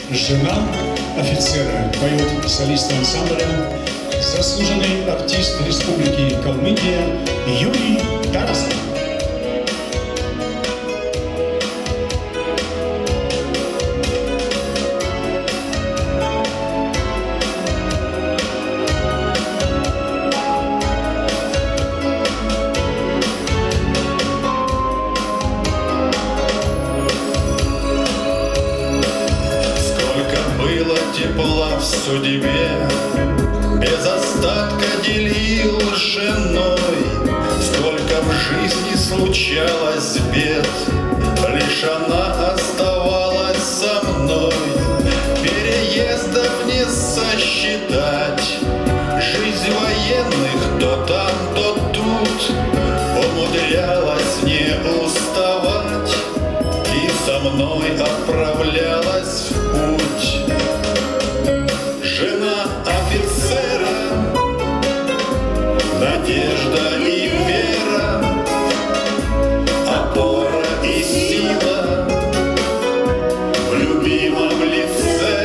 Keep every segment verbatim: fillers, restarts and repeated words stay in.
жена офицера, поет солист ансамбля, заслуженный артист Республики Калмыкия Юрий Тарасов. Тепла в судьбе, без остатка делил с женой. Сколько в жизни случалось бед, лишь она оставалась со мной. Переездов не сосчитать, жизнь военных то там, то тут. Умудрялась не уставать и со мной отправлялась в путь. Жена офицера, надежда и вера, опора и сила в любимом лице.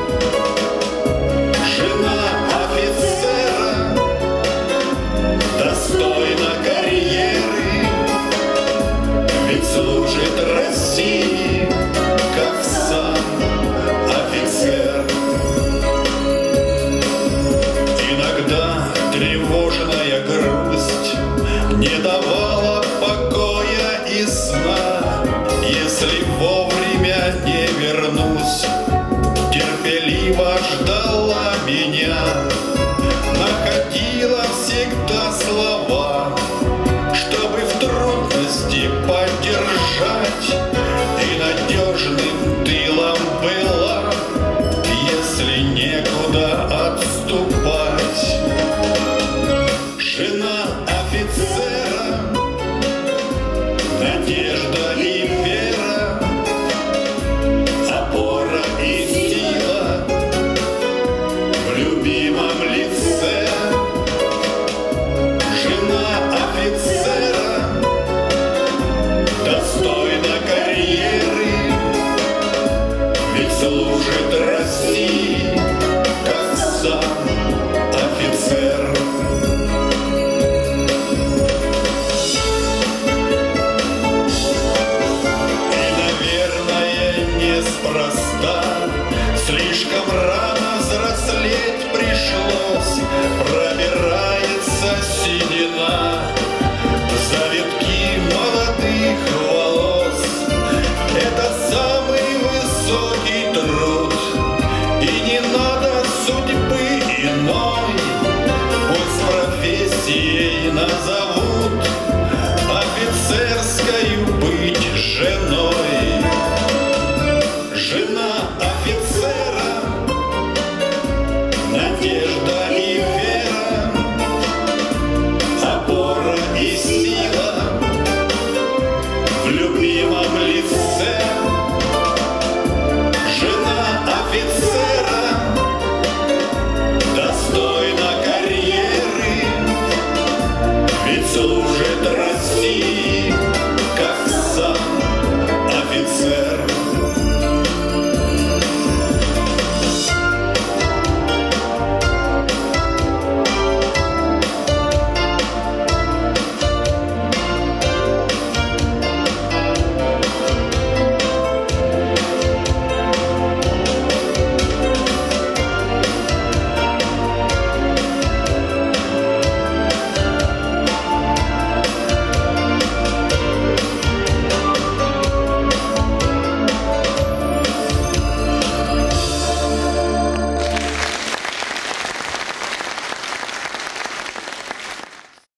Жена офицера достойна карьеры, ведь служит России, как сам офицер. Тревожная грусть не давала покоя и сна. Если вовремя не вернусь, терпеливо ждала меня. Находила всегда слова, чтобы в трудности поддержать, и надежным тылом была, если некуда отступать. Жена офицера, надежда и вера, опора и сила в любимом лице. Жена офицера достойна карьеры, ведь служит России, как сам офицер. Неспроста слишком рано